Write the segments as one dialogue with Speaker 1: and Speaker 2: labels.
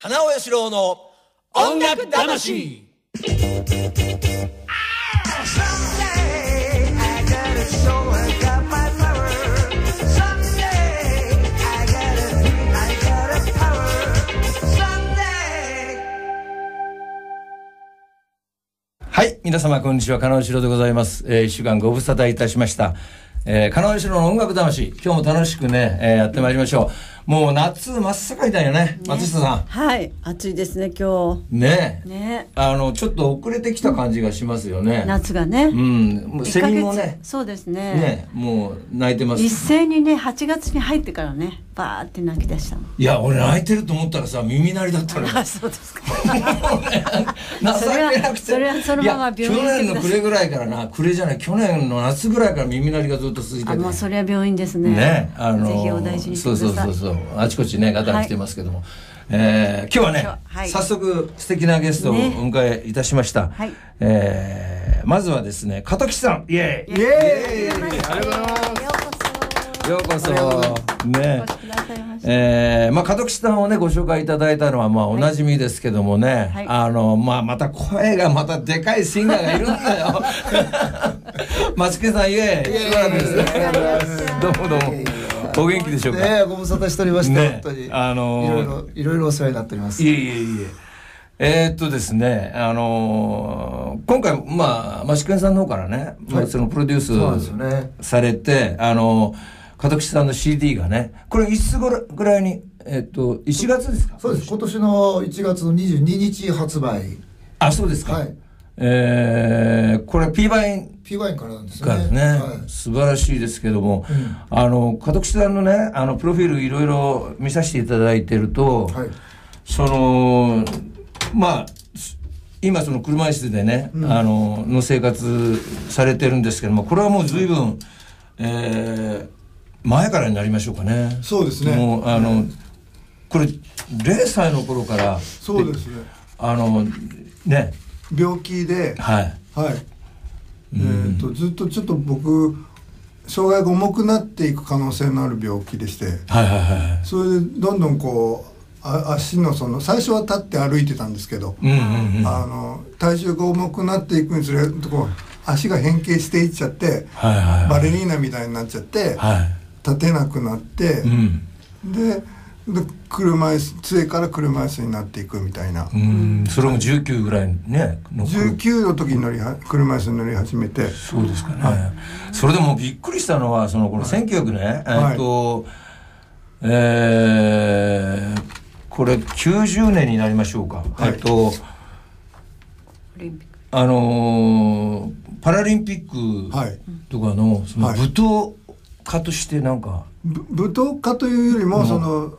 Speaker 1: 花尾よしろうの音楽魂。はい、皆様こんにちは、金尾よしろうでございます。1週間ご無沙汰いたしました。金尾よしろうの音楽魂、今日も楽しくね、やってまいりましょう。もう夏真っ盛りだよね、松下さん。
Speaker 2: はい、暑いですね今日。
Speaker 1: ね
Speaker 2: ね、
Speaker 1: ちょっと遅れてきた感じがしますよね。
Speaker 2: 夏がね。
Speaker 1: もうセミもね。
Speaker 2: そうですね。
Speaker 1: ね、もう泣いてます。
Speaker 2: 一斉にね、8月に入ってからね、バーって泣き出したの。
Speaker 1: いや、俺泣いてると思ったらさ、耳鳴りだったの。
Speaker 2: あ、そうですか。
Speaker 1: 情けなくて。
Speaker 2: それはそのまま病院
Speaker 1: 去年の暮れぐらいからな、暮れじゃない、去年の夏ぐらいから耳鳴りがずっと続いてて。
Speaker 2: もうそれは病院ですね。
Speaker 1: ね、
Speaker 2: ぜひお大事にしてください。
Speaker 1: そう、あちこちね、方が来てますけども。今日はね、早速素敵なゲストをお迎えいたしました。まずはですね、加藤吉さん、イエーイ。
Speaker 2: イエーイ。ありがとうございます。
Speaker 1: ようこそ。ね。加藤吉さんをね、ご紹介いただいたのは、おなじみですけどもね、また声がまたでかいシンガーがいるんだよ。松木さん、イエーイ。しばらくですね。どうも。お元気でしょうか。
Speaker 3: ご無沙汰しておりました。本当に。いろいろお世話になっております。
Speaker 1: いえ。ですね、今回、益久さんの方からね、そのプロデュースされて、加藤吉さんの CD がね、これいつぐらいに、1月ですか？
Speaker 3: そうです。今年の1月の22日発売。
Speaker 1: あ、そうですか。はい。これ P バイン
Speaker 3: からなんですね。
Speaker 1: 素晴らしいですけども、加藤吉さんのね、プロフィールいろいろ見させていただいてると、今その車椅子でね、の生活されてるんですけども、これはもう随分、前からになりましょうかね。
Speaker 3: そうですね。
Speaker 1: もうこれ0歳の頃から。
Speaker 3: そうですね。
Speaker 1: ね。
Speaker 3: 病気で。ずっとちょっと僕障害が重くなっていく可能性のある病気でして、それでどんどんこう足の最初は立って歩いてたんですけど、体重が重くなっていくにつれてこう足が変形していっちゃって、バレリーナみたいになっちゃって、立てなくなって、で車椅子杖から車椅子になっていくみたいな。
Speaker 1: それも19ぐらいね。
Speaker 3: 19の時に車椅子に乗り始めて。
Speaker 1: そうですかね。それでもびっくりしたのはこの1900ね、これ90年になりましょうか。パラリンピックとかのその舞踏家としてなんか。
Speaker 3: 舞踏家というよりも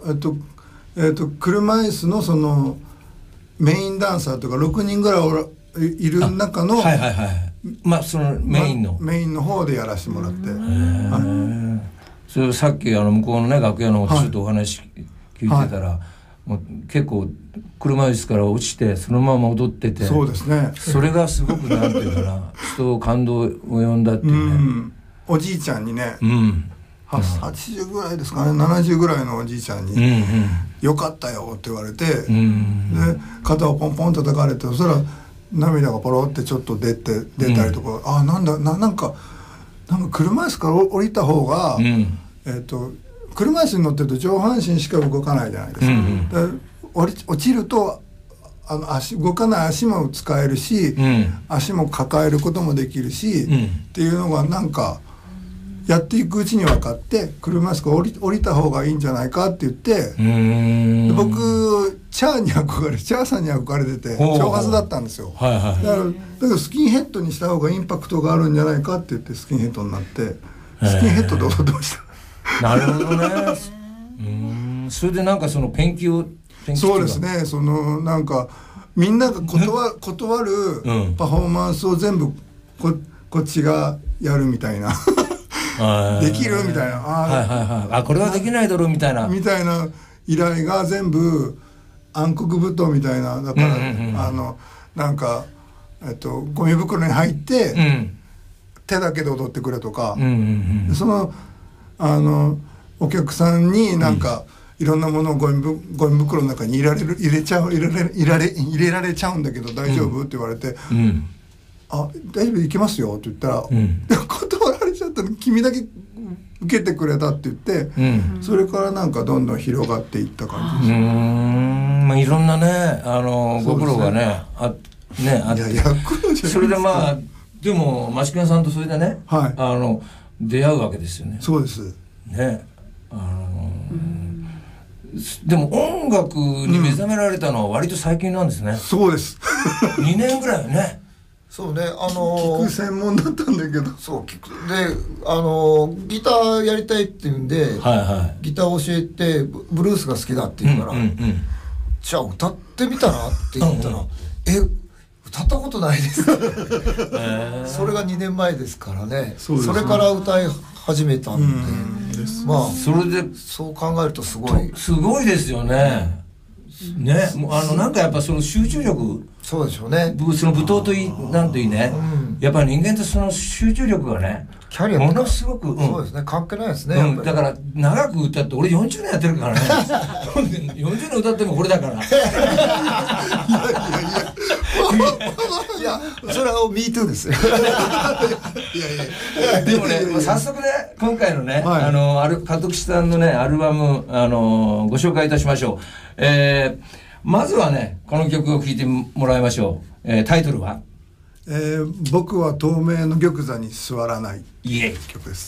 Speaker 3: 車椅子のメインダンサーとか6人ぐらいいる中の
Speaker 1: そのメイン
Speaker 3: の方でやらせてもらって、
Speaker 1: それさっき向こうのね楽屋のちょっとお話聞いてたら、もう結構車椅子から落ちてそのまま踊ってて、
Speaker 3: そうですね。
Speaker 1: それがすごくなんていうかな、人を感動を呼んだっていうね。
Speaker 3: おじいちゃんにね、80ぐらいですかね、70ぐらいのおじいちゃんに「よかったよ」って言われて、で肩をポンポン叩かれて、そしたら涙がポロってちょっと出たりとか、なんか車椅子から降りた方が、車椅子に乗ってると上半身しか動かないじゃないですか。落ちると動かない足も使えるし、足も抱えることもできるし、っていうのがなんかやっていくうちに分かって、車椅子から降りた方がいいんじゃないかって言って、僕チャーさんに憧れてて長髪だったんですよ。だけどスキンヘッドにした方がインパクトがあるんじゃないかって言ってスキンヘッドになって、スキンヘッドで踊ってました。
Speaker 1: なるほどね。それでなんかそのペンキ
Speaker 3: そうですね。なんかみんなが断るパフォーマンスを全部こっちがやるみたいな。できるみたいな、
Speaker 1: これはできないだろうみたいな
Speaker 3: 依頼が全部暗黒舞踏みたいな、だからなんかゴミ袋に入って、手だけで踊ってくれとか、お客さんになんか、 いろんなものをゴミ袋の中に入れられちゃうんだけど大丈夫、って言われて、あ、大丈夫、行きますよって言ったら、断られちゃったの、君だけ受けてくれたって言って、それからなんかどんどん広がっていった感じです。
Speaker 1: まあ、いろんなねご苦労がねあってそれでまあでも益子さんとそれでね、出会うわけですよね。
Speaker 3: そうです
Speaker 1: ね。でも音楽に目覚められたのは割と最近なんですね。
Speaker 3: そうです
Speaker 1: 2年ぐらいよね。
Speaker 4: そうね、
Speaker 3: 聞く専門だったんだけど、
Speaker 4: そう聞くでギターやりたいって言うんで、ギター教えてブルースが好きだって言うから、じゃあ歌ってみたらって言ったら、歌ったことないですそれが2年前ですからね。それから歌い始めたんで、まあ
Speaker 1: それで
Speaker 4: そう考えるとすごい
Speaker 1: ですよね。ね、なんかやっぱその集中力、
Speaker 4: そうでしょうね。
Speaker 1: その舞踏といいなんといいね、やっぱり人間ってその集中力がね、
Speaker 4: キャリア
Speaker 1: ものすごく、
Speaker 4: そうですね、関係ないですね、
Speaker 1: だから長く歌って俺40年やってるからね40年歌ってもこれだから
Speaker 4: いやそれは MeToo ですよ
Speaker 1: でもね、早速ね今回のね、加藤さんのねアルバムご紹介いたしましょう。まずはねこの曲を聴いてもらいましょう。タイトルは
Speaker 3: 僕は透明の玉座に座らない曲です。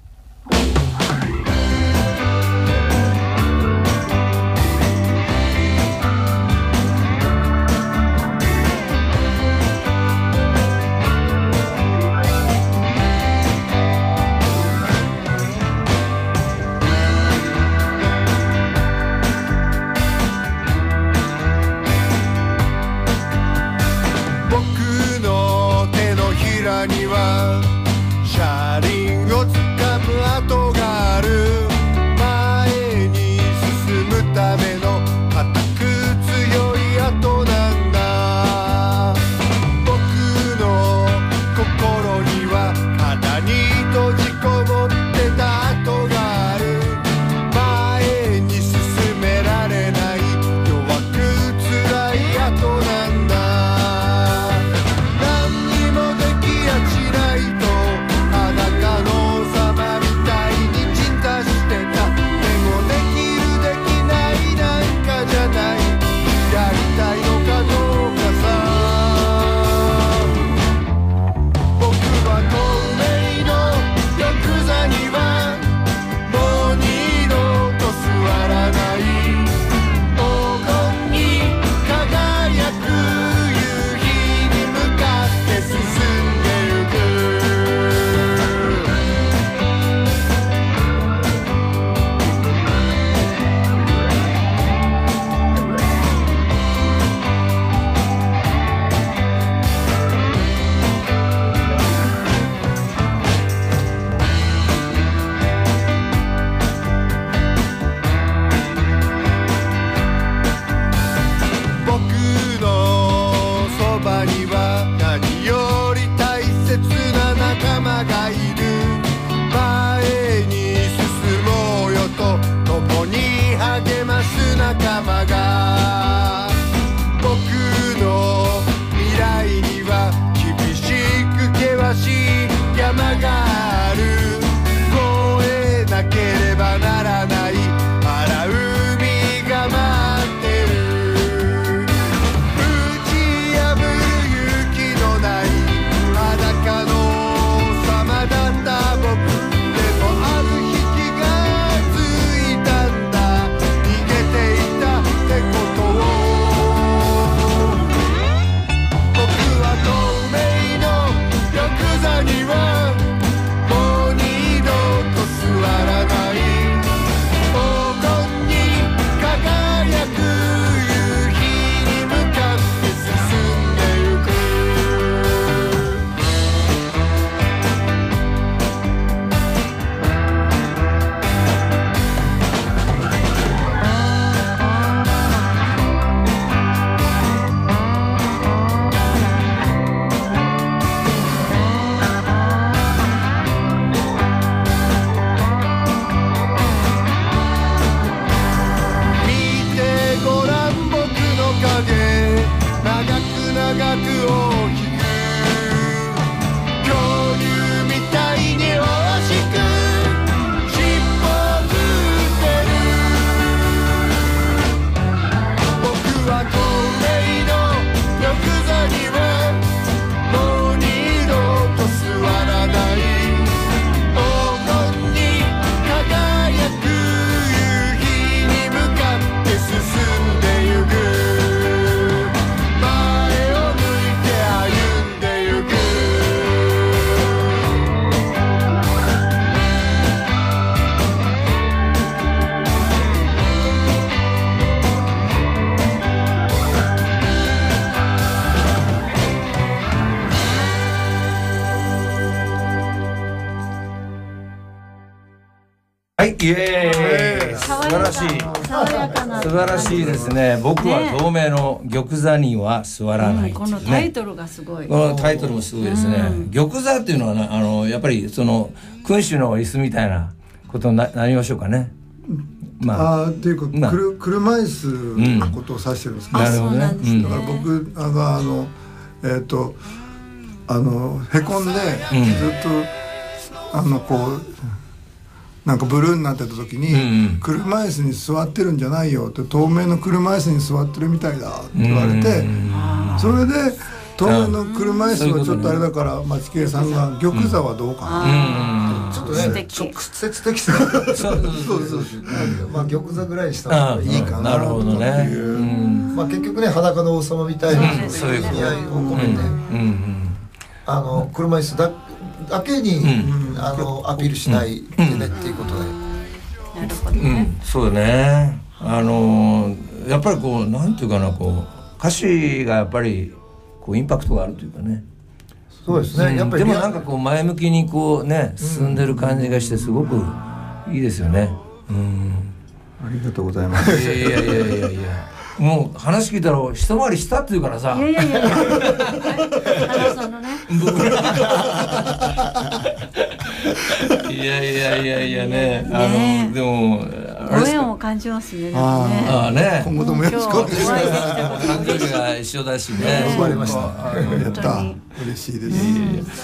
Speaker 5: 車輪をつかむ跡がある。前に進むための固く強い跡なんだ。僕の心には肌に閉じこもってた跡がある。前に進められない弱く辛い跡なんだ。仲間が僕の未来には厳しく険しい山がある。越えなければならない荒海が待ってる。打ち破る勇気のない裸の王様だった僕。でもある日気がついたんだ。逃げていた手
Speaker 1: 、イエーイ。素晴らしい。
Speaker 2: 爽やかな。
Speaker 1: 素晴らしいですね。僕は透明の玉座には座らない、
Speaker 2: このタイトルがすごい。
Speaker 1: このタイトルもすごいですね。玉座っていうのはやっぱりその君主の椅子みたいなことになりましょうかね。
Speaker 3: っていうか、車椅子のことを指してるんですけど、
Speaker 1: なるほどね。
Speaker 3: だから僕がへこんでずっとこうなんかブルーになってた時に、車椅子に座ってるんじゃないよって、透明の車椅子に座ってるみたいだって言われて、それで透明の車椅子はちょっとあれだから町系さんが玉座はどうかな、
Speaker 4: ちょっとね直接的なそうまあ玉座ぐらいにした方がいいかな。
Speaker 1: なるほどね。
Speaker 4: まあ結局ね裸の王様みたいな意味合いを込めて車椅子だけにアピールしないでねっていうことで。
Speaker 2: なるほどね。
Speaker 1: そうね。やっぱりこうなんていうかな、こう歌詞がやっぱりこうインパクトがあるというかね。
Speaker 4: そうですね。やっぱり
Speaker 1: でもなんかこう前向きにこうね進んでる感じがしてすごくいいですよね。
Speaker 3: ありがとうございます。
Speaker 1: いやもう話聞いたら一回りしたっていうからさ。
Speaker 2: いや花さんのね。
Speaker 1: いやね、でも
Speaker 2: ご縁を感じますね。
Speaker 1: ね。
Speaker 3: 今後ともよろしくお願いします。
Speaker 1: 誕生日が一緒だしね。
Speaker 3: 呼ばれました。やった。嬉しいです。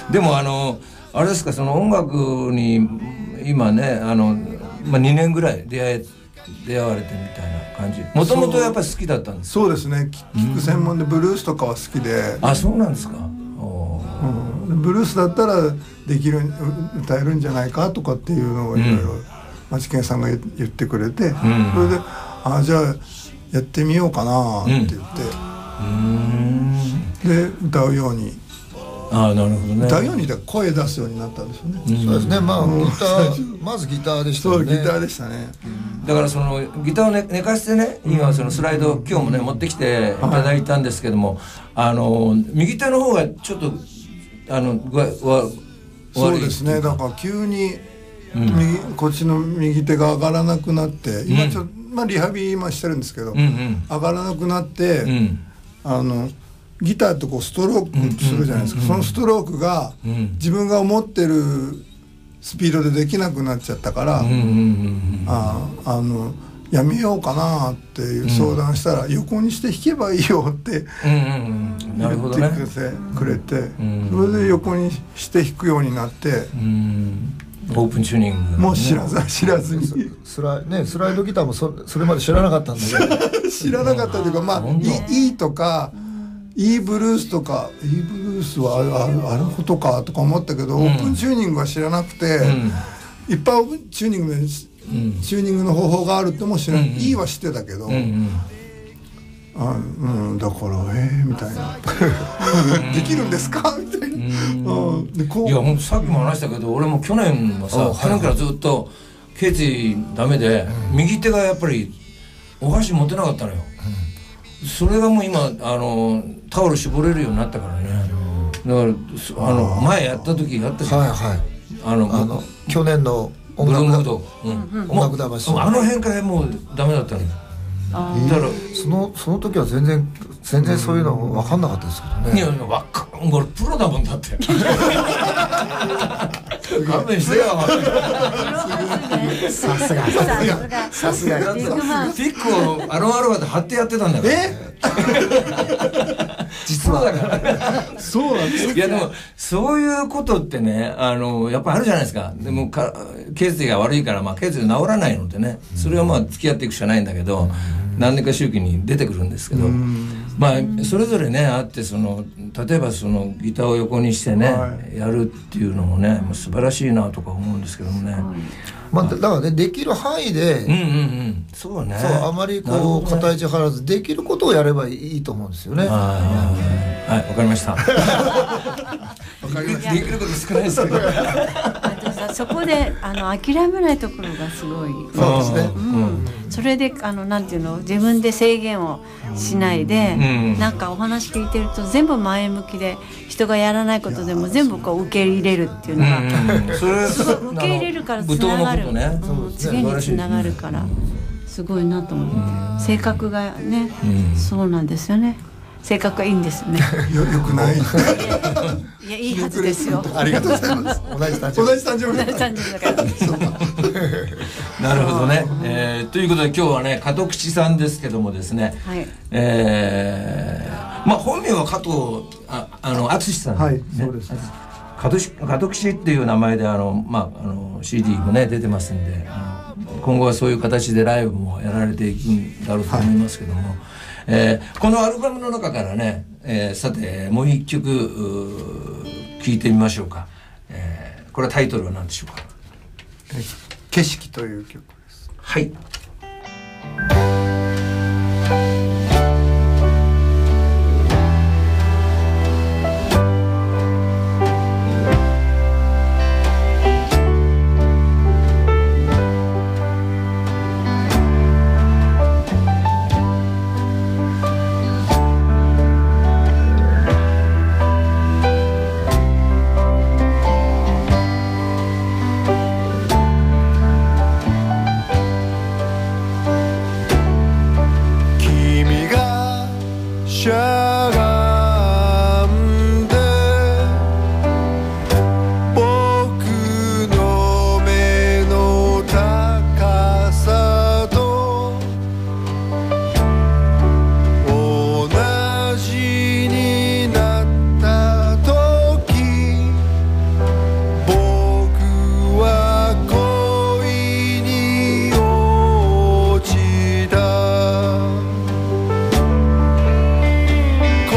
Speaker 1: でもあれですか、その音楽に今ね2年ぐらい出会われてみたいな感じ。もともとやっぱり好きだったんです。
Speaker 3: そうですね。聴く専門でブルースとかは好きで。
Speaker 1: あ、そうなんですか。
Speaker 3: ブルースだったらできる歌えるんじゃないかとかっていうのをいろいろ町健さんが言ってくれて、それでじゃあやってみようかなって言って、で歌うように。
Speaker 1: なるほどね。
Speaker 3: 歌うように声出すようになったんですよね。
Speaker 4: そうですね。まずギターでしたね。
Speaker 3: そう、ギターでしたね。
Speaker 1: だからそのギターを寝かしてね、今そのスライド今日もね持ってきていただいたんですけども、右手の方がちょっと
Speaker 3: そうですね。だから急にこっちの右手が上がらなくなって、今ちょっとリハビリ今してるんですけど、上がらなくなって、ギターってこうストロークするじゃないですか。そのストロークが自分が思ってるスピードでできなくなっちゃったから、やめようかなっていう相談したら、横にして弾けばいいよって言ってくれて、それで横にして弾くようになって、
Speaker 1: オープンチューニング
Speaker 3: もう知らずに
Speaker 4: スライドギターもそれまで知らなかったんだけど
Speaker 3: 知らなかったというか、まあいいとかいいブルースとか、いいブルースはあることかとか思ったけど、オープンチューニングは知らなくて、いっぱいオープンチューニングでチューニングの方法があるっても知らない、いいは知ってたけど、だからみたいなできるんですかみたいな。
Speaker 1: いやもうさっきも話したけど、俺も去年はさ、去年からずっと頸椎ダメで、右手がやっぱりお箸持てなかったのよ。それがもう今タオル絞れるようになったからね。だから前やった時あったじゃん。
Speaker 4: 去年の音楽魂、
Speaker 1: あの辺からもうダメだったのよ。だから
Speaker 4: その時は全然そういうの分かんなかったですけどね。
Speaker 1: いや俺プロだもんだって。勘弁してよ。
Speaker 4: さすが
Speaker 1: ピックをアロマで貼ってやってたんだから。実はだから
Speaker 3: そうなんです。
Speaker 1: いやでもそういうことってね、やっぱりあるじゃないですか。でも頸椎が悪いから頸椎治らないのでね、それはまあ付き合っていくしかないんだけど、何年か周期に出てくるんですけど、まあそれぞれねあって、例えばそのギターを横にしてね、やるっていうのもね、素晴らしいなとか思うんですけどもね。
Speaker 4: だからね、できる範囲で、
Speaker 1: そうね。
Speaker 4: あまりこう肩位置張らずできることをやればいいと思うんですよね。
Speaker 1: はい、わかりました。できること少ないですけど。
Speaker 2: そこで諦めないところがすごい。
Speaker 4: そうですね。
Speaker 2: それでなんていうの、自分で制限をしないで、なんかお話聞いてると全部前向きで、人がやらないことでも全部こう受け入れるっていうのが、
Speaker 1: それ
Speaker 2: すごい受け入れるからつながる、次につながるからすごいなと思って、性格がね、そうなんですよね。性格がいいんですよね。
Speaker 3: よくない。
Speaker 2: いや、いいはずですよ。
Speaker 3: ありがとうございます。同じ誕生日だから。
Speaker 1: なるほどね。ということで今日はね、門吉さんですけどもですね。
Speaker 2: はい。
Speaker 1: まあ本名は加藤敦さん。
Speaker 3: はい、そうです。
Speaker 1: 門吉っていう名前でCD もね出てますんで、今後はそういう形でライブもやられていくんだろうと思いますけども。このアルバムの中からね、さてもう一曲聴いてみましょうか。これはタイトルは何でしょうか。
Speaker 3: 景色という曲です。
Speaker 1: はい。
Speaker 5: 恋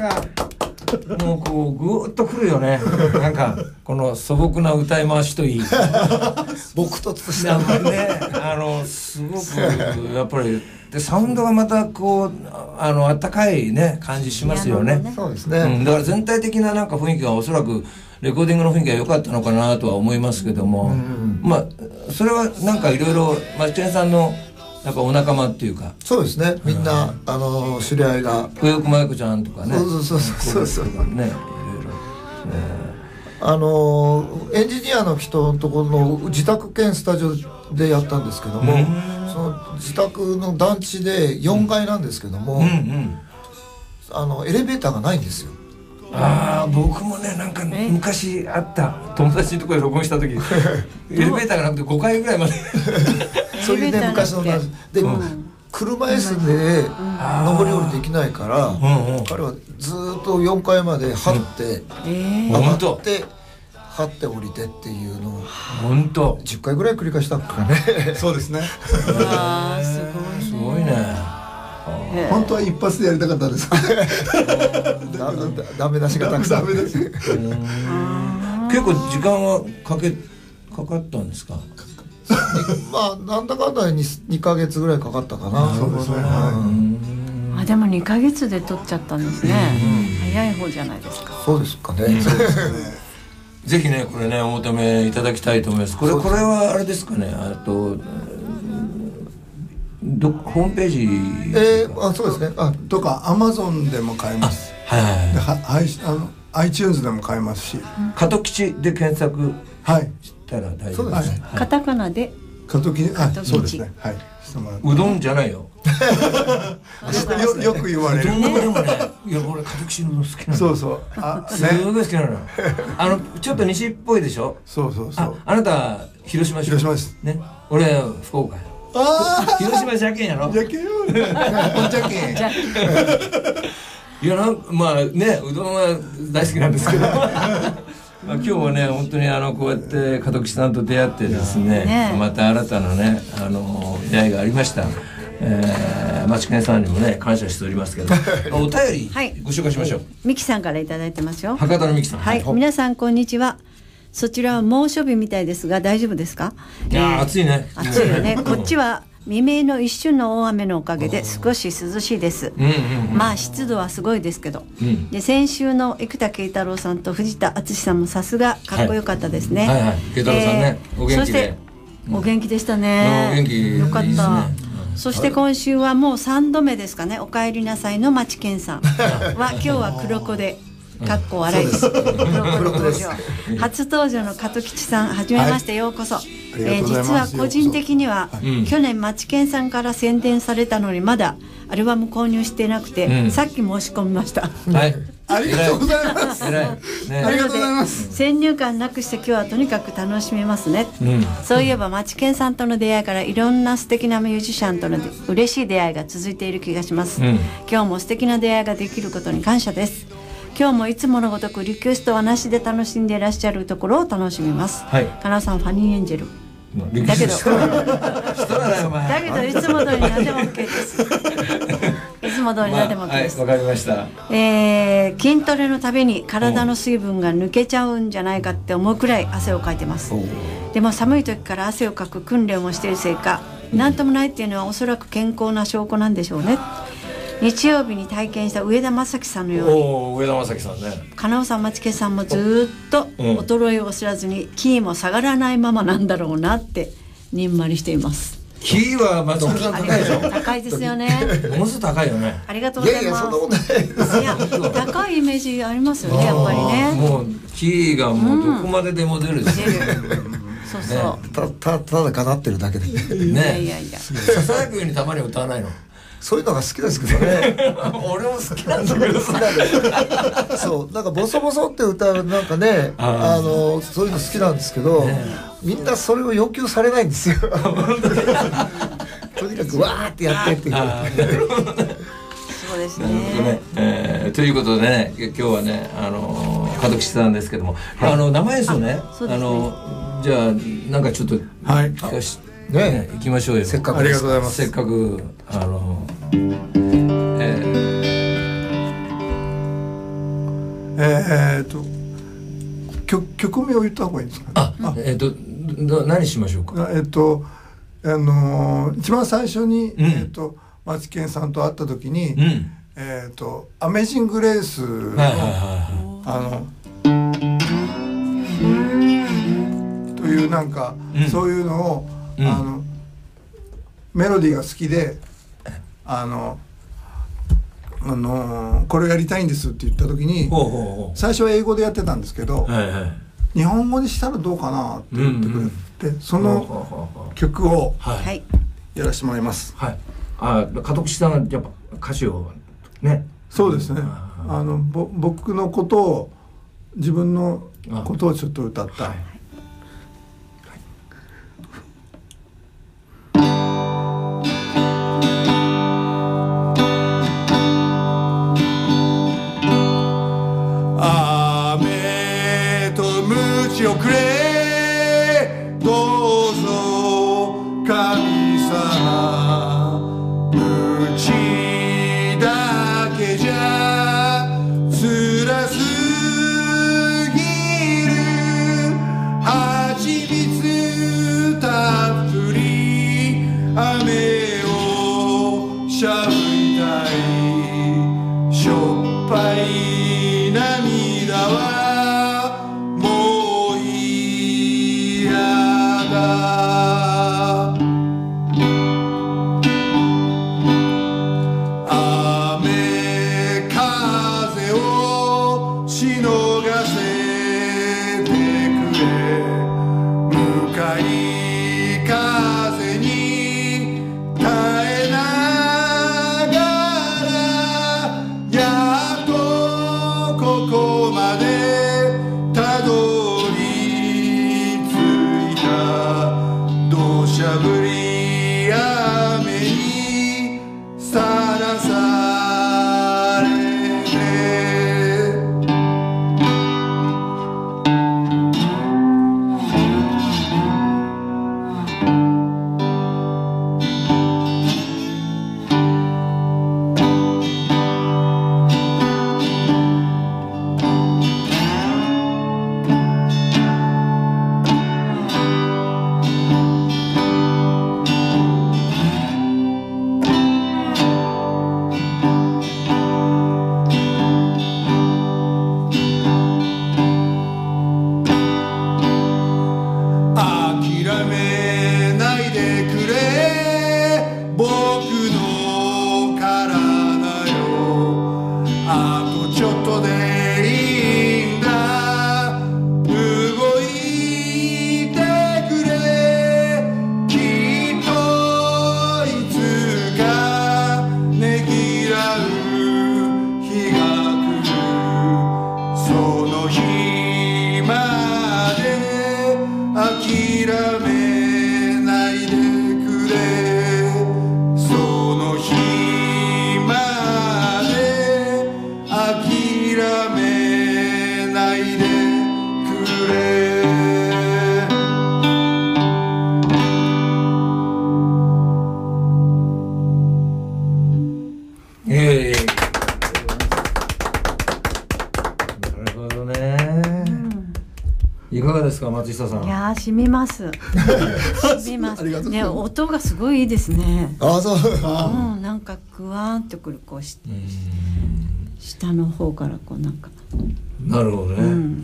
Speaker 1: もうこうぐーっとくるよね。なんかこの素朴な歌い回しといい
Speaker 4: 僕とした
Speaker 1: ね、すごくやっぱりでサウンドがまたこうあったかいね感じしますよね。
Speaker 4: そうですね、
Speaker 1: だから全体的ななんか雰囲気がおそらくレコーディングの雰囲気が良かったのかなとは思いますけども、まあそれはなんかいろいろマチケンさんのやっぱお仲間っていうか、
Speaker 4: そうですね、みんな知り合いが
Speaker 1: 豊福麻衣子ちゃんとかね、
Speaker 4: そう
Speaker 1: ね、いろい
Speaker 4: ろエンジニアの人のところの自宅兼スタジオでやったんですけども、その自宅の団地で4階なんですけども、エレベーターがないんですよ。
Speaker 1: 僕もねなんか昔あった友達のところで録音した時エレベーターがなくて5階ぐらいまで
Speaker 4: そういうね昔ので、車椅子で上り下りできないから、彼はずっと4階まで張って上がって張って降りてっていうのを
Speaker 1: 本当
Speaker 4: 10回ぐらい繰り返したかね。
Speaker 3: そうですね。
Speaker 2: す
Speaker 1: ごいね。
Speaker 3: 本当は一発でやりたかったです。
Speaker 4: ダメ出しがたくさん。
Speaker 1: 結構時間はかかったんですか。
Speaker 4: まあなんだかんだ2ヶ月ぐらいかかったかな。
Speaker 3: そうですね。
Speaker 2: でも2ヶ月で撮っちゃったんですね。早い方じゃないですか。
Speaker 4: そうですかね。
Speaker 1: ぜひねこれねお求めいただきたいと思います。これはあれですかね。ホームページ
Speaker 3: そうですね。とか Amazon でも買えます。iTunes でも買えますし、
Speaker 1: 加藤吉で検索したら大丈夫です。
Speaker 2: カタカナで
Speaker 3: 加藤吉、そうですね。はい。
Speaker 1: うどんじゃないよ。
Speaker 3: よく言われる。
Speaker 1: うどんでもね、いや俺加藤吉の好きなの。
Speaker 3: そうそう。
Speaker 1: すごい好きなの。ちょっと西っぽいでしょ。
Speaker 3: そうそうそう。
Speaker 1: あなた広島
Speaker 3: です
Speaker 1: ね。俺福岡。広島じゃけんやろ。
Speaker 3: じゃけんよ。じゃけん。
Speaker 1: いやまあねうどんは大好きなんですけど今日はね本当にこうやって加藤吉さんと出会ってですねまた新たなね出会いがありました。マチケンさんにもね感謝しておりますけどお便りご紹介しましょう。
Speaker 2: ミキさんからいただいてますよ。
Speaker 1: 博多のミキさん。
Speaker 2: はい、皆さんこんにちは。そちらは猛暑日みたいですが大丈夫ですか？
Speaker 1: いや暑いね。
Speaker 2: 暑いよね。こっちは未明の一瞬の大雨のおかげで少し涼しいです。まあ湿度はすごいですけど、で先週の生田慶太郎さんと藤田敦さんもさすがかっこよかったですね。
Speaker 1: 慶太郎さんね、お元気で。
Speaker 2: そしてお元気でしたね。
Speaker 1: お元気
Speaker 2: よかった。そして今週はもう3度目ですかね。お帰りなさいのマチケンさんは今日は黒子で。かっこ笑いです。初登場の加藤吉さん、はじめましてようこそ。実は個人的には去年マチケンさんから宣伝されたのにまだアルバム購入していなくて、さっき申し込みました。
Speaker 3: はい。ありがとうございます。ありがとうございます。
Speaker 2: 先入観なくして今日はとにかく楽しめますね。そういえばマチケンさんとの出会いからいろんな素敵なミュージシャンとの嬉しい出会いが続いている気がします。今日も素敵な出会いができることに感謝です。今日もいつものごとくリクエストはなしで楽しんでいらっしゃるところを楽しみます。かなさんファニーエンジェルだけどいつも通り何でも OK です。いつも通り何でも OK です。
Speaker 1: わかりました。
Speaker 2: 筋トレのたびに体の水分が抜けちゃうんじゃないかって思うくらい汗をかいてます。でも寒い時から汗をかく訓練をしているせいか何ともないっていうのはおそらく健康な証拠なんでしょうね。日曜日に体験した上田正樹さんのように
Speaker 1: 上田正樹さんね、
Speaker 2: 金尾さんマチケンさんもずっと衰えを知らずにキーも下がらないままなんだろうなってにんまりしています。
Speaker 1: キーは松本さん高いでしょ。
Speaker 2: 高いですよね。
Speaker 1: ものすごく高いよね。
Speaker 2: ありがとうございます。いや高いイメージありますよね、やっぱりね。
Speaker 1: もうキーがもうどこまででも出るですよ。
Speaker 2: そうそう。
Speaker 4: ただかなってるだけでね。
Speaker 2: いや
Speaker 1: ささやくようにたまに歌わないの。
Speaker 4: そういうのが好きですけどね。
Speaker 1: 俺も好きなんだけどさ。
Speaker 4: そうなんかボソボソって歌うなんかね、そういうの好きなんですけど、みんなそれを要求されないんですよ。とにかくわーってやってっていう。
Speaker 2: そうですね。
Speaker 1: ということでね、今日はね加藤吉さんですけども、生演奏ね、じゃあなんかちょっと聞かして。ね、行きましょうよ。
Speaker 3: せっかくありがとうございます。
Speaker 1: せっかく
Speaker 3: 曲名を言った方がいいんですかね。
Speaker 1: 何しましょうか。
Speaker 3: 一番最初に、町健さんと会った時に、アメージング・グレースのというなんか、そういうのを、メロディーが好きでこれやりたいんですって言った時に最初は英語でやってたんですけど、日本語にしたらどうかなって言ってくれて、その曲をやらせてもらいます。
Speaker 1: 門口さんがやっぱ歌詞をね。
Speaker 3: そうですね。僕のことを自分のことをちょっと歌った。
Speaker 5: 雨と鞭をくれ、どうぞ神様、鞭だけじゃ辛すぎる、蜂蜜たっぷり雨をしゃぶりたい、しょっぱい涙はもう嫌だ、雨風をしのがせてくれ、向かい風に耐えながらやっとここまでたどり着いた、土砂降り雨にさらされて、諦めないでくれ僕の体よ、あとちょっとでいいんだ、動いてくれ、きっといつかねぎらう日が来る、その日まで諦めないでくれ、その日まで諦めないでくれ。
Speaker 1: なるほどね。いかがですか、松下さん。
Speaker 2: いやー、染みます。染みます。ね、音がすごいいいですね。
Speaker 4: そう
Speaker 2: うん、なんかグワーンとくる、こう下の方からこうなんか。
Speaker 1: なるほどね。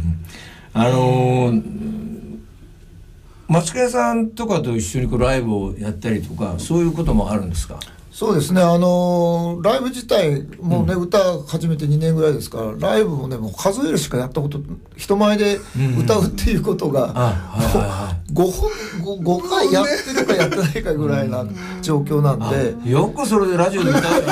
Speaker 1: 松倉さんとかと一緒にこうライブをやったりとか、そういうこともあるんですか。
Speaker 4: そうですね、ライブ自体もうね、歌始めて2年ぐらいですから、ライブもね、もう数えるしかやったこと、人前で歌うっていうことが5回やってるかやってないかぐらいな状況なんで、
Speaker 1: よくそれでラジオで歌うよね。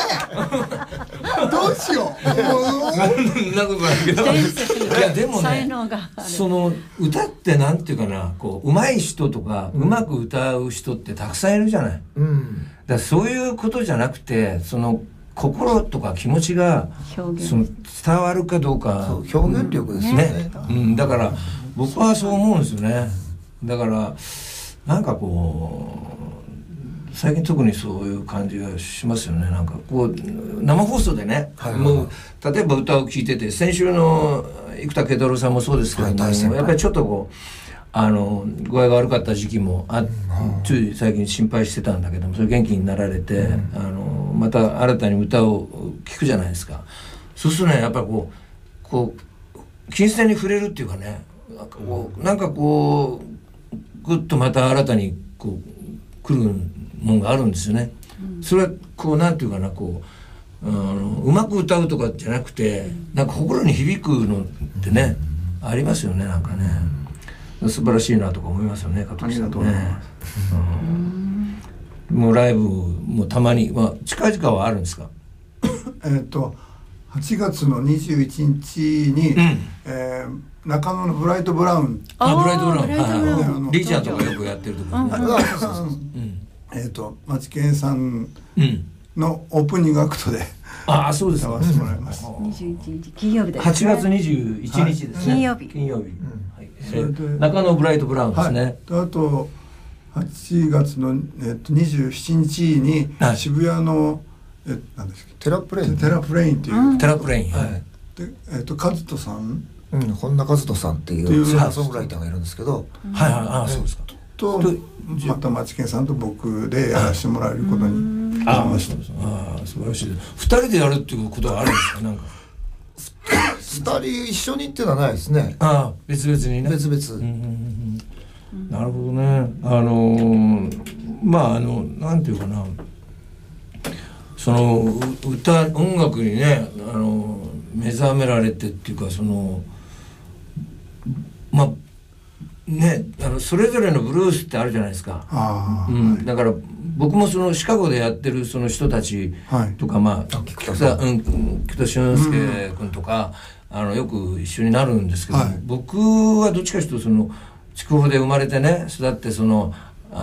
Speaker 3: どうしよう。
Speaker 1: そんなことないけど。いやでもね、その歌ってなんていうかな、こう上手い人とか、うまく歌う人ってたくさんいるじゃない。だからそういうことじゃなくて、その心とか気持ちがその伝わるかどうか、
Speaker 4: 表現力ですね。
Speaker 1: だから僕はそう思うんですよね。だからなんかこ最近特にそういう感じがしますよね。なんかこう生放送でね、もう例えば歌を聴いてて、先週の生田慶太郎さんもそうですけども、やっぱりちょっとこう具合が悪かった時期もつい最近心配してたんだけども、それ元気になられて、また新たに歌を聴くじゃないですか。そうするとね、やっぱりこう金銭に触れるっていうかね、なんかこうぐっとまた新たにこう来るもんがあるんですよね。それはこうなんていうかな、こううまく歌うとかじゃなくて、なんか心に響くのってね、ありますよね。なんかね、素晴らしいなとか思いますよね、加藤さんね。もうライブもたまに、近々はあるんですか
Speaker 3: 8月の21日に、中野のブライトブラウン、
Speaker 1: ブライトブラウン、リーちゃんとかよくやってるところ、
Speaker 3: マチケンさんのオープニングアクトで
Speaker 1: そうですか、
Speaker 3: わせてもらいます。
Speaker 2: 21日金曜日ですね。
Speaker 1: 8月21日ですね。金曜日。中野ブライトブラウンですね。
Speaker 3: あと8月の27日に渋谷の何ですか、
Speaker 4: テラプレイン
Speaker 3: っていう
Speaker 1: テラプレイン、
Speaker 3: でカズトさん、
Speaker 4: 本田和人さんっていうシンガーソングライターがいるんですけそうですか。
Speaker 3: とまたマチケンさんと僕でやらせてもらえることになりました。
Speaker 1: 素晴らしい。2人でやるっていうことはあるんですか？なんか
Speaker 4: 2人一緒にっていうのはないですね。
Speaker 1: 別々にね。
Speaker 4: 別々。
Speaker 1: なるほどね。なんていうかな、その音楽にね、目覚められてっていうか、そのそれぞれのブルースってあるじゃないですか。だから僕もそのシカゴでやってるその人たちとか、北俊介君とかよく一緒になるんですけど、僕はどっちかというとその筑豊で生まれてね育って、その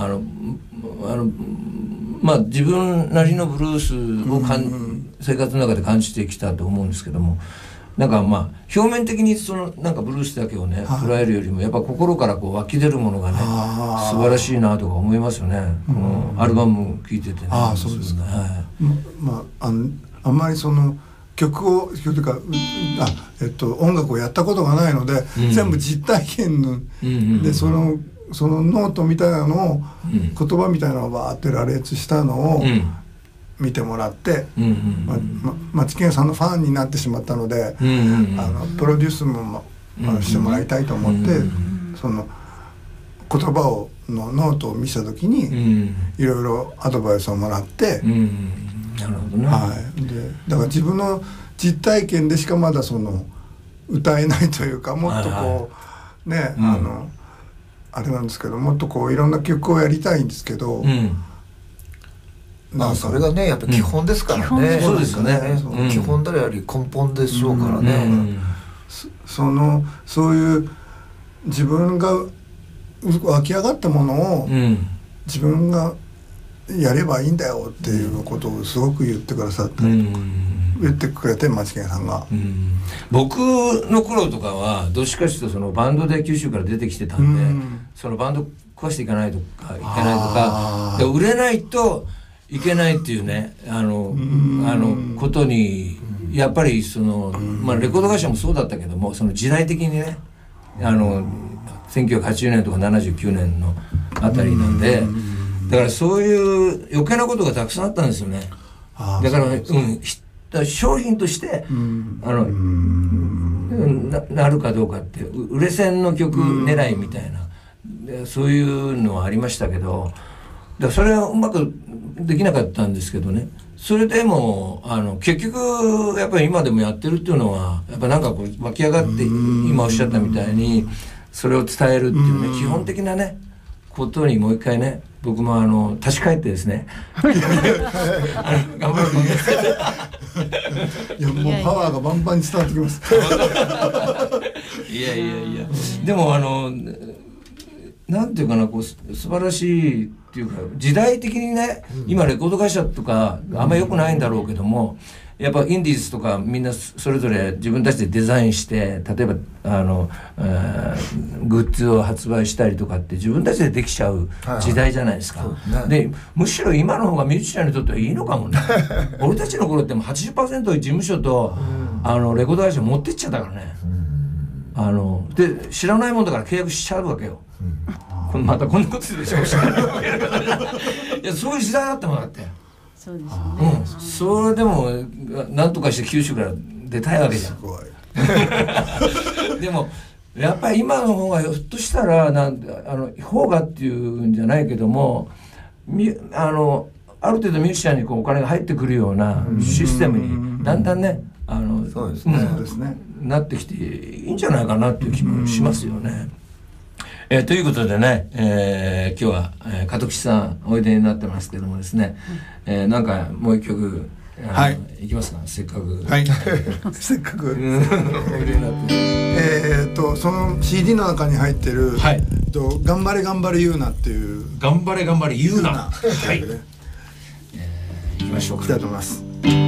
Speaker 1: 自分なりのブルースを生活の中で感じてきたと思うんですけども、なんか表面的にそのなんかブルースだけをね捉えるよりも、やっぱ心からこう湧き出るものがね素晴らしいなとか思いますよね。このアルバム聴いててね。
Speaker 3: そうですね。あんまりその曲というか音楽をやったことがないので、全部実体験ので、そのノートみたいなのを、言葉みたいなのをバーって羅列したのを見てもらって、マチケンさんのファンになってしまったので、プロデュースもしてもらいたいと思って、その言葉のノートを見せた時にいろいろアドバイスをもらって、
Speaker 1: なるほどね。
Speaker 3: でだから自分の実体験でしかまだその歌えないというか、もっとこうね、あれなんですけど、もっとこういろんな曲をやりたいんですけど、
Speaker 4: それがねやっぱ基本ですからね。
Speaker 1: そうですよね。
Speaker 4: 基本であり根本でしょうからね。
Speaker 3: そういう自分が湧き上がったものを自分がやればいいんだよっていうことをすごく言ってくださったりとか、言ってくれて、マチケンさんが。
Speaker 1: 僕の頃とかはどっちかというとそのバンドで九州から出てきてたんで、そのバンド壊していかないとかいけないとか、売れないといけないっていうね、ことにやっぱりその、レコード会社もそうだったけども、その時代的にね、1980年とか79年のあたりなんで、だからそういう余計なことがたくさんあったんですよね。だから商品としてなるかどうかって、売れ線の曲狙いみたいな、そういうのはありましたけど、それはうまくできなかったんですけどね。それでも結局やっぱり今でもやってるっていうのは、やっぱなんかこう湧き上がって、今おっしゃったみたいにそれを伝えるっていうね、基本的なねことにもう一回ね、僕も立ち返ってですね頑張ると思います
Speaker 3: いや、もうパワーがバンバンに伝わってきます。
Speaker 1: いやでもなんていうかな、こう素晴らしいっていうか、時代的にね、今レコード会社とかあんまり良くないんだろうけども、 やっぱインディーズとかみんなそれぞれ自分たちでデザインして例えばグッズを発売したりとかって自分たちでできちゃう時代じゃないですか。でむしろ今の方がミュージシャンにとってはいいのかもね。俺たちの頃ってもう 80% 事務所とレコード会社持ってっちゃったからね。で知らないもんだから契約しちゃうわけよ。またこんなことするでしょ。いやそういう時代だったもんだって。
Speaker 2: そうですよね。
Speaker 1: それでもなんとかして九州から出たいわけじゃん。でもやっぱり今の方がひょっとしたら方がっていうんじゃないけどもある程度ミュージシャンにお金が入ってくるようなシステムにだんだんね
Speaker 3: そうですね
Speaker 1: なってきていいんじゃないかなっていう気もしますよね。ということでね、今日は、門吉さんおいでになってますけどもですね、なんかもう一曲いきますか、せっかく。
Speaker 3: はいせっかくその CD の中に入ってる「頑張れ頑張れ言うな」っていう
Speaker 1: 「頑張れ頑張れ言うな」はいいきましょうか。
Speaker 3: いきたいと思います。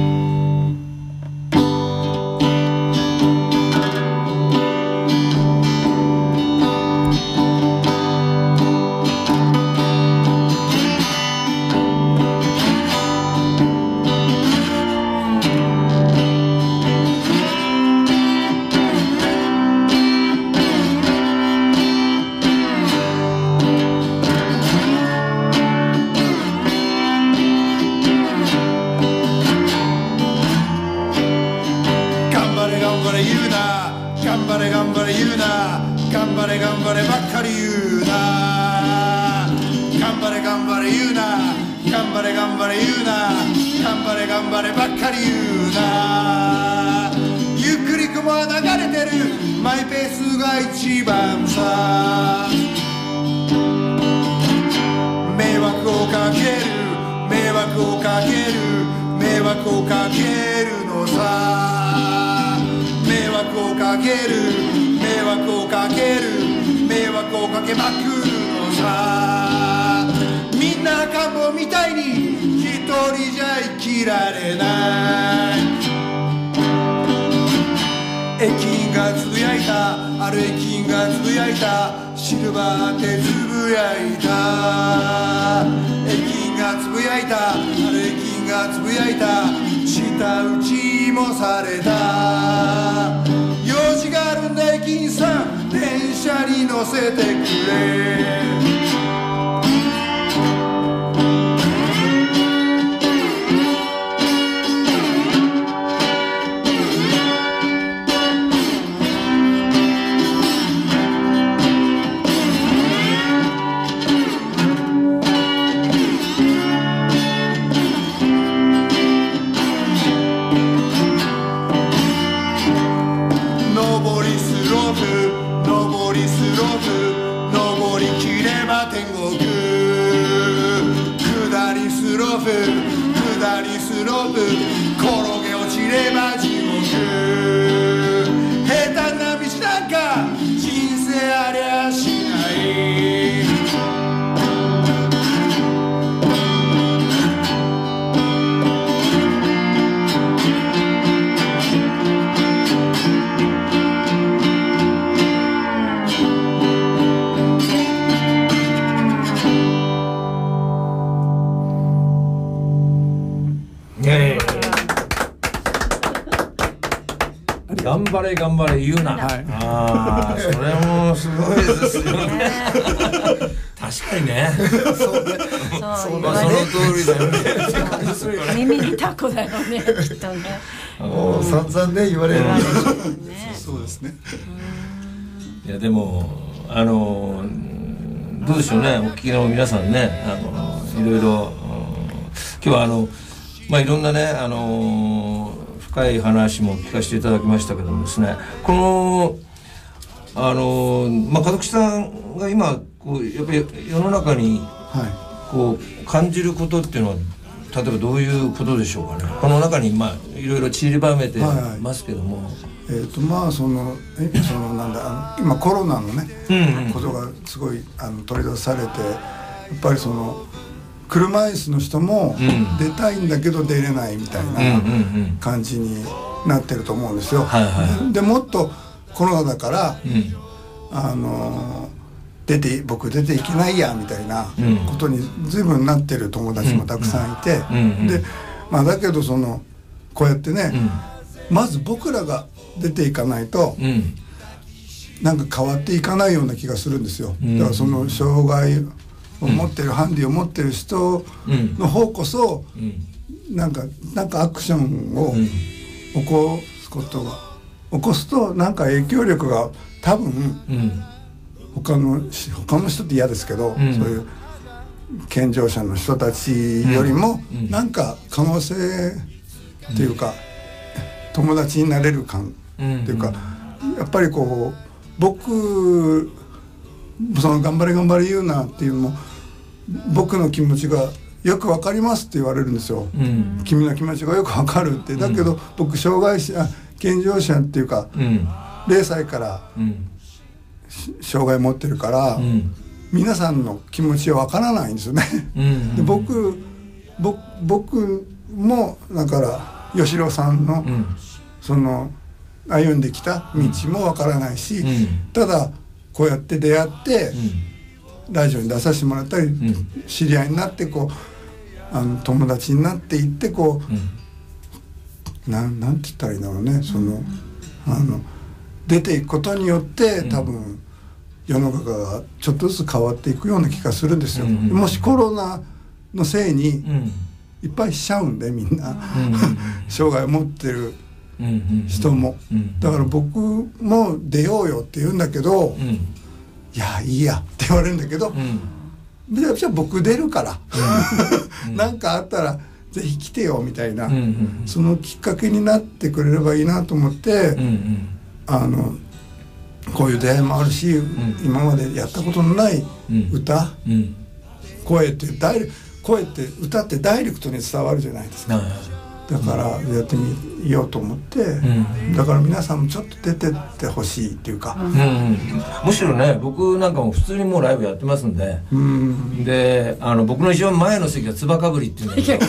Speaker 5: シルバーってつぶやいた駅員がつぶやいた駅員がつぶやいた舌打ちもされた用事があるんだ駅員さん電車に乗せてくれ転げ落ちれば地獄平坦な道なんか人生ありゃしない
Speaker 1: 頑張れ頑張れ言うな、ああそれもすごいですよね確かにねその通りだよね
Speaker 2: 耳にタコだよねきっとね
Speaker 4: もう散々ね言われる
Speaker 3: そうですね。
Speaker 1: いやでもどうでしょうね、お聞きの皆さんねいろいろ今日はいろんなね深い話も聞かせていただきましたけどもですね、この門吉さんが今こうやっぱり世の中にこう感じることっていうのは例えばどういうことでしょうかね。この中にいろいろ散りばめてますけども、なんだ
Speaker 3: 今コロナのね、ことがすごい取り出されてやっぱり車椅子の人も出たいんだけど出れないみたいな感じになってると思うんですよ。でもっとコロナだから、僕出ていけないやみたいなことに随分なってる友達もたくさんいて、で、だけどこうやってね、まず僕らが出ていかないと、なんか変わっていかないような気がするんですよ。だから障害を持ってる、ハンディを持ってる人の方こそ、なんかアクションを起こすとなんか影響力が多分、他の人って嫌ですけど、そういう健常者の人たちよりも、なんか可能性っていうか、友達になれる感っていうか、やっぱりこう僕頑張れ頑張れ言うなっていうのも、僕の気持ちがよくわかりますって言われるんですよ。君の気持ちがよくわかるって。だけど僕障害者健常者っていうか、0歳から障害持ってるから、皆さんの気持ちはわからないんですよね。で僕もだから吉郎さんの、歩んできた道もわからないし、ただこうやって出会って、ラジオに出させてもらったり、知り合いになって友達になっていって、なんて言ったらいいんだろうね、出ていくことによって多分世の中がちょっとずつ変わっていくような気がするんですよ。もしコロナのせいにいっぱいしちゃうんで、みんな障害を持ってる人も、だから僕も出ようよって言うんだけど、いやいいやって言われるんだけど、じゃあ僕出るからなんかあったらぜひ来てよみたいな、そのきっかけになってくれればいいなと思って、こういう出会いもあるし、今までやったことのない歌、声って歌ってダイレクトに伝わるじゃないですか。だからやってみようと思って、だから皆さんもちょっと出てってほしいっていうか、
Speaker 1: むしろね、僕なんかも普通にもうライブやってますんで、で僕の一番前の席がつばかぶりっていうんだけど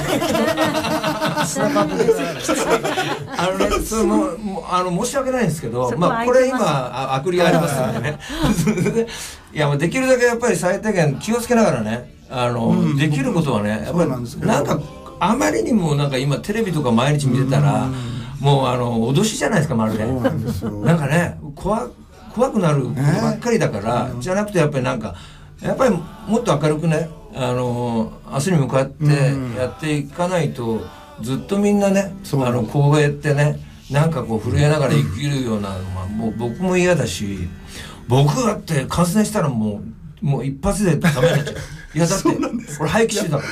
Speaker 1: それも申し訳ないんですけど、これ今アクリありますんでねいや、できるだけやっぱり最低限気をつけながらね、できることはね、やっぱりなんかあまりにもなんか今テレビとか毎日見てたら、もう脅しじゃないですか、まるで。なんかね、怖くなることばっかりだから、じゃなくてやっぱりなんかやっぱりもっと明るくね、明日に向かってやっていかないと、ずっとみんなね、こうやってね、なんかこう震えながら生きるようなのはもう僕も嫌だし、僕だって感染したらもう一発でダメになっちゃう。いやだって俺肺気腫だ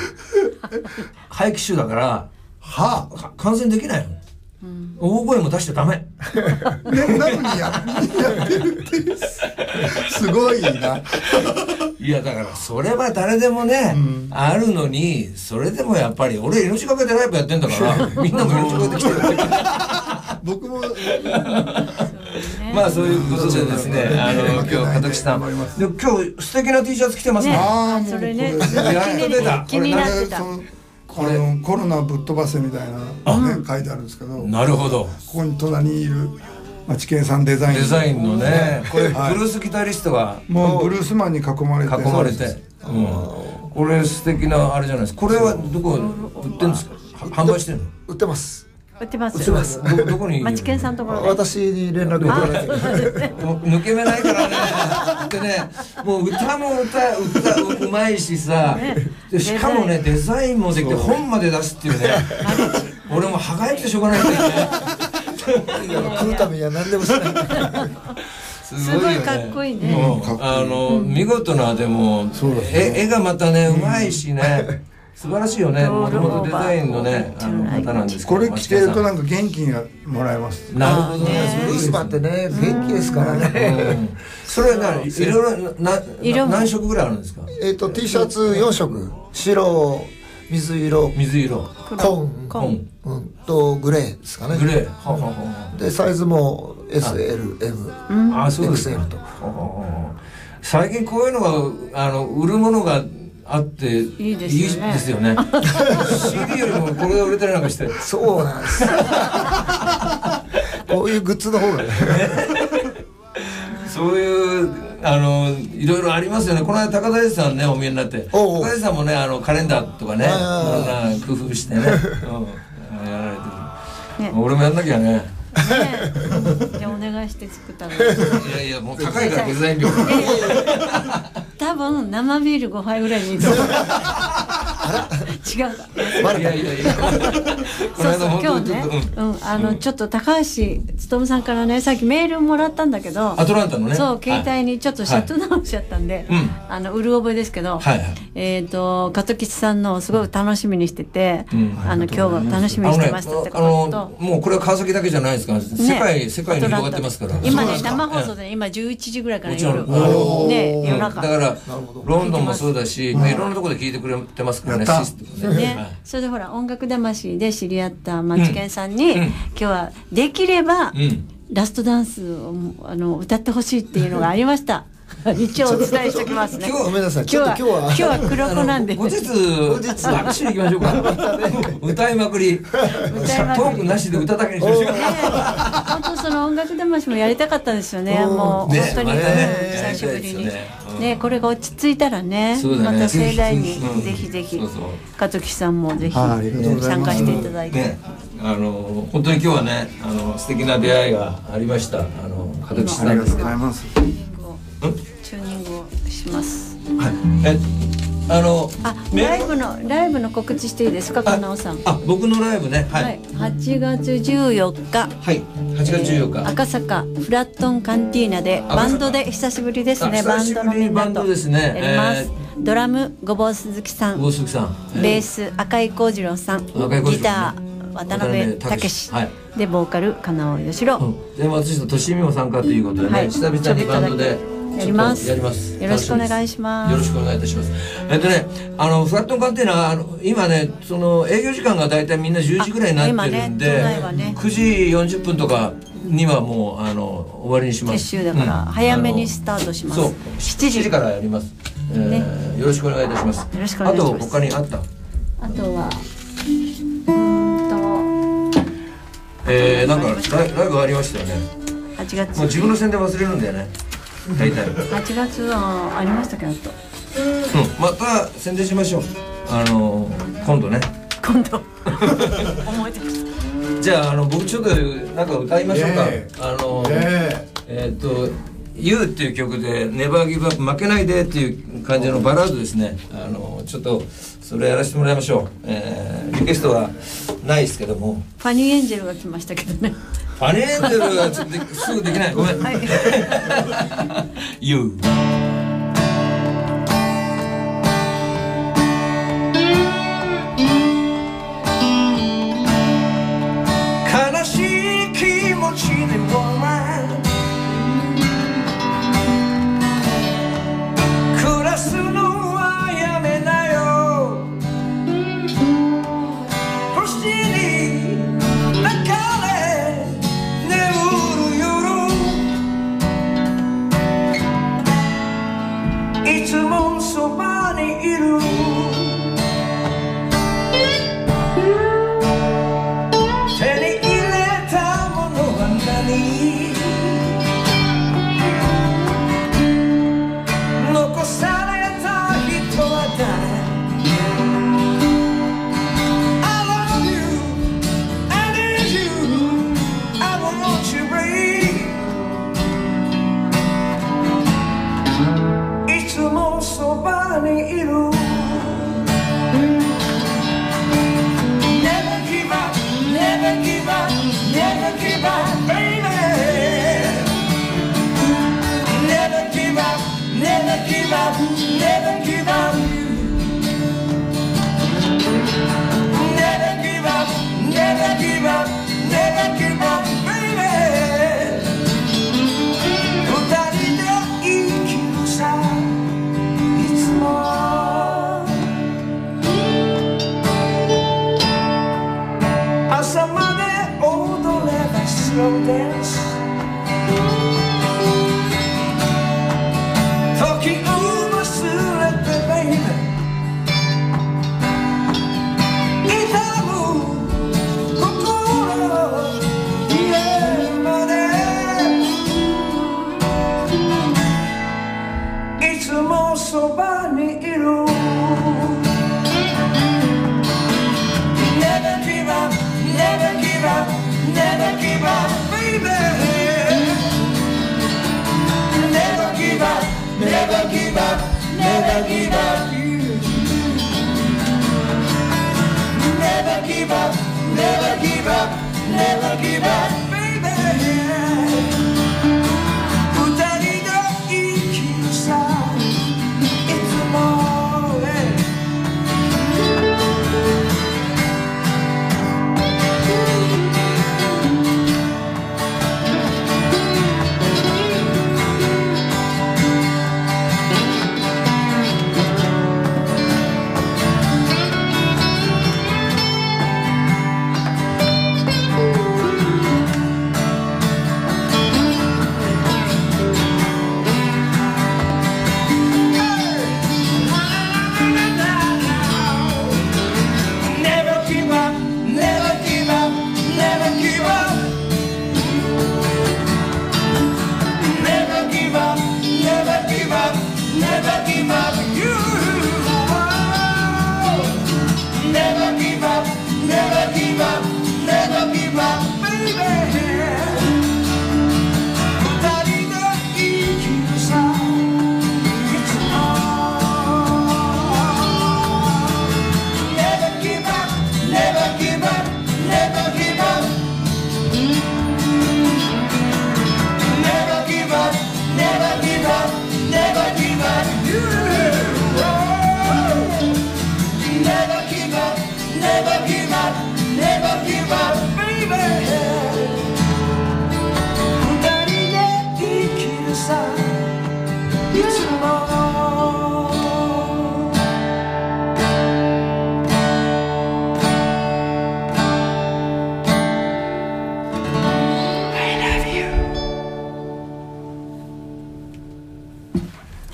Speaker 1: から感染できないの。大声も出しちゃダメ。
Speaker 3: なのにやってるっていう、すごいな。
Speaker 1: いやだからそれは誰でもね、あるのに、それでもやっぱり俺命がけでライブやってんだからみんなも命がけで来てる
Speaker 3: 僕も
Speaker 1: まあそういうことでですね、今日門木さん、今日素敵な T シャツ着てますね。
Speaker 2: それね、
Speaker 3: 気になってた。コロナぶっ飛ばせみたいなのね書いてあるんですけど、
Speaker 1: なるほど。
Speaker 3: ここに隣にいる町健さんデザイン
Speaker 1: のね、これブルースギタリストが
Speaker 3: もうブルースマンに囲まれて、
Speaker 1: これ素敵なあれじゃないですか。これはどこ売ってるんですか？販売してるの？
Speaker 4: 売ってます。
Speaker 2: 売ってます。
Speaker 1: どこに？
Speaker 2: 町健さんのところで。
Speaker 4: 私に連絡いただいて。
Speaker 1: 抜け目ないからね。でね、もう歌うまいしさ、しかもねデザインもできて本まで出すっていうね。俺も歯がゆくてしょうがないんだよね。
Speaker 4: 食うためには何でもしない。
Speaker 2: すごいかっこいいね。
Speaker 1: 見事なでも絵がまたねうまいしね。素晴らしいよね。もともとデザインのね方なんですけど、
Speaker 3: これ着てるとなんか元気がもらえます。
Speaker 1: なるほどね。
Speaker 4: ブルースマンってね元気ですからね。
Speaker 1: それいろいろ何色ぐらいあるんですか
Speaker 4: ？T シャツ4色、白、水色、紺とグレーですかね。
Speaker 1: グレー。
Speaker 4: でサイズも S、L、M、XL と。
Speaker 1: 最近こういうのが売るものがあって
Speaker 2: いいですよね。
Speaker 1: CD よりもこれが売れたりなんかして。
Speaker 4: そうなんですこういうグッズの方がね
Speaker 1: そういういろいろありますよね。この間高田さんねお見えになって、高田さんもねカレンダーとかねいろんな工夫してね、やられてる。俺もやんなきゃね。
Speaker 2: じゃあお願いして作ったの。
Speaker 1: いやもう高いからデザイン料。
Speaker 2: 多分生ビール5杯ぐらいにいいと思う。違うか。
Speaker 1: いや
Speaker 2: そう今日ね、ちょっと高橋勉さんからねさっきメールもらったんだけど、
Speaker 1: アトランタのね、
Speaker 2: そう携帯にちょっとシャットダウンしちゃったんで、うる覚えですけど、加藤吉さんのすごく楽しみにしてて、今日は楽しみにしてましたってことと、
Speaker 1: もうこれは川崎だけじゃないですから、世界に広がってますから。
Speaker 2: 今ね生放送で今11時ぐらいから夜夜中。
Speaker 1: だからロンドンもそうだし、いろんなところで聞いてくれてますからね。
Speaker 2: それでほら音楽魂で知り合ったマチケンさんに、今日はできればラストダンスを歌ってほしいっていうのがありました。一応お伝えしておきますね。
Speaker 4: ごめんなさい。
Speaker 2: 今日は黒子なんで。
Speaker 1: 後日握手に行きましょうか。歌いまくり。トークなしで歌だけにしましょう。
Speaker 2: 本当その音楽魂もやりたかったですよね。もう本当に久しぶりに。ねこれが落ち着いたらね、また盛大にぜひぜひ加藤さんもぜひ参加していただいて。
Speaker 1: 本当に今日はね素敵な出会いがありました。加藤さんですけど。
Speaker 2: チューニングをします。ライブの告知していいですか、かなおさん。
Speaker 1: 僕のライブね。はい。
Speaker 2: 8月14日。
Speaker 1: はい。8月14日。
Speaker 2: 赤坂フラットンカンティーナでバンドで久しぶりですね。バンドのみんなとやります。ドラムごぼう鈴木さん。ベース赤井幸次郎さん。ギター渡辺武史。でボーカルかなおよしろ。
Speaker 1: で私ととしみも参加ということでね、久々にバンドで。
Speaker 2: やります。よろしくお願いします。
Speaker 1: よろしくお願いいたします。フラットンカンテナは今ねその営業時間がだいたいみんな10時ぐらいになってるんで、9時40分とかにはもう終わりにします。
Speaker 2: 撤収だから早めにスタートします。
Speaker 1: そう7時からやります。よろしくお願いいたします。
Speaker 2: よろしくお願いします。
Speaker 1: あと他にあった？
Speaker 2: あとは
Speaker 1: なんかライブありましたよね。
Speaker 2: 8月。
Speaker 1: もう自分の宣伝忘れるんだよね。大体
Speaker 2: 8月はありましたけど、
Speaker 1: また宣伝しましょう。今度ね。
Speaker 2: 今度思い出した。
Speaker 1: じゃあ僕ちょっとなんか歌いましょうか。You っていう曲で Never Give Up 負けないでっていう感じのバラードですね。ちょっとそれやらせてもらいましょう。リクエストはないですけども。
Speaker 2: ファニーエンジェルが来ましたけどね。
Speaker 1: ファニーエンジェルはちょっとすぐできない。ごめん。You。悲しい気持ちでも暮らすのはやめなよ。星に抱かれ眠る夜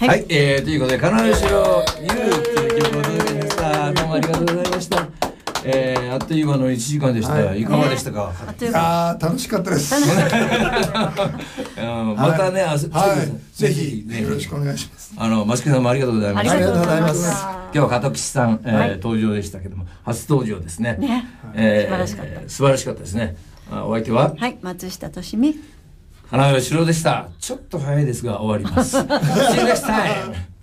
Speaker 1: はい、ということで金吉のゆうっていう曲をお届けでした。どうもありがとうございました。あっという間の1時間でした。いかがでしたか。
Speaker 3: 楽しかったです。
Speaker 1: またね、
Speaker 3: ぜひよろしくお願いします。
Speaker 1: マチケンさんもありがとうございました。
Speaker 2: ありがとうございます。
Speaker 1: 今日は加藤吉さん登場でしたけども、初登場ですね。
Speaker 2: 素晴らしかった。
Speaker 1: 素晴らしかったですね。お相手は
Speaker 2: 松下俊美、
Speaker 1: 金吉郎でした。ちょっと早いですが終わります。See you next time.